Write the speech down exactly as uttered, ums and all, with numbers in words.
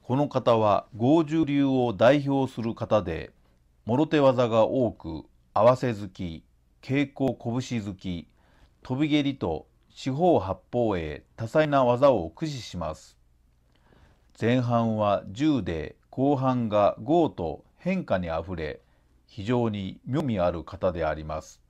この形は剛柔流を代表する形で、もろ手技が多く、合わせ突き、稽古拳突き、飛び蹴りと四方八方へ多彩な技を駆使します。前半は柔で、後半が剛と変化にあふれ、非常に妙味ある形であります。